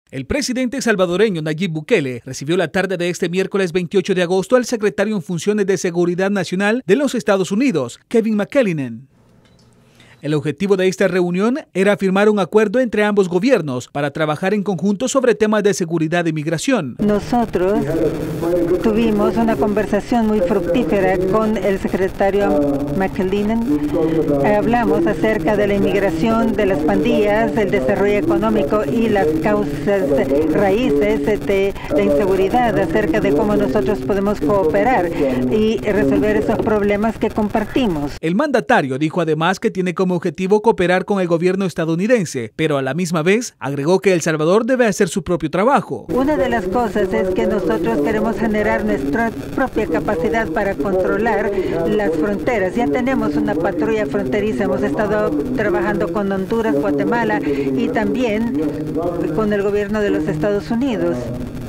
El presidente salvadoreño Nayib Bukele recibió la tarde de este miércoles 28 de agosto al secretario en funciones de Seguridad Nacional de los Estados Unidos, Kevin McAleenan. El objetivo de esta reunión era firmar un acuerdo entre ambos gobiernos para trabajar en conjunto sobre temas de seguridad e migración. Nosotros tuvimos una conversación muy fructífera con el secretario McAleenan. Hablamos acerca de la inmigración, de las pandillas, del desarrollo económico y las causas raíces de la inseguridad, acerca de cómo nosotros podemos cooperar y resolver esos problemas que compartimos. El mandatario dijo además que tiene como objetivo cooperar con el gobierno estadounidense, pero a la misma vez agregó que El Salvador debe hacer su propio trabajo. Una de las cosas es que nosotros queremos generar nuestra propia capacidad para controlar las fronteras. Ya tenemos una patrulla fronteriza, hemos estado trabajando con Honduras, Guatemala y también con el gobierno de los Estados Unidos,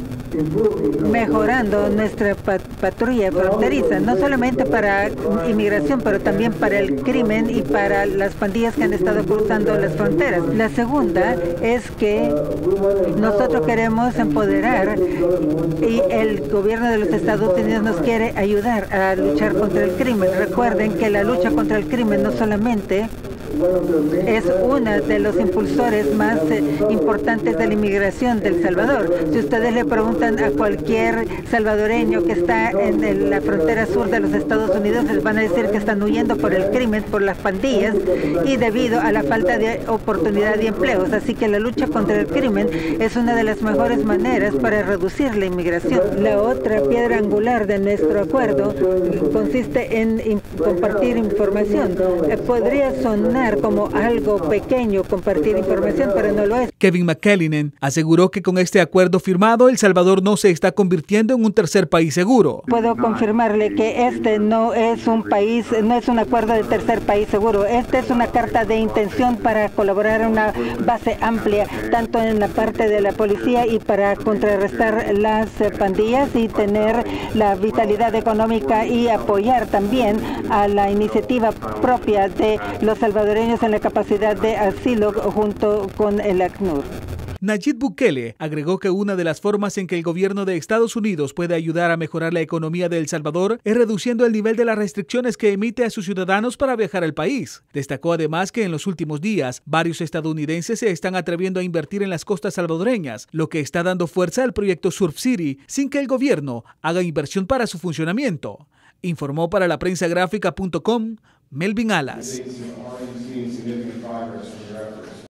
mejorando nuestra patrulla fronteriza, no solamente para inmigración, pero también para el crimen y para las pandillas que han estado cruzando las fronteras. La segunda es que nosotros queremos empoderar y el gobierno de los Estados Unidos nos quiere ayudar a luchar contra el crimen. Recuerden que la lucha contra el crimen no solamente es uno de los impulsores más importantes de la inmigración de El Salvador. Si ustedes le preguntan a cualquier salvadoreño que está en la frontera sur de los Estados Unidos, les van a decir que están huyendo por el crimen, por las pandillas y debido a la falta de oportunidad de empleos. Así que la lucha contra el crimen es una de las mejores maneras para reducir la inmigración. La otra piedra angular de nuestro acuerdo consiste en compartir información. Podría sonar como algo pequeño compartir información, pero no lo es. Kevin McAleenan aseguró que con este acuerdo firmado, El Salvador no se está convirtiendo en un tercer país seguro. Puedo confirmarle que este no es un país, no es un acuerdo de tercer país seguro. Este es una carta de intención para colaborar en una base amplia, tanto en la parte de la policía y para contrarrestar las pandillas y tener la vitalidad económica y apoyar también a la iniciativa propia de los salvadoreños en la capacidad de asilo junto con el ACNUR. Nayib Bukele agregó que una de las formas en que el gobierno de Estados Unidos puede ayudar a mejorar la economía de El Salvador es reduciendo el nivel de las restricciones que emite a sus ciudadanos para viajar al país. Destacó además que en los últimos días varios estadounidenses se están atreviendo a invertir en las costas salvadoreñas, lo que está dando fuerza al proyecto Surf City sin que el gobierno haga inversión para su funcionamiento. Informó para la prensagráfica.com Melvin Alas.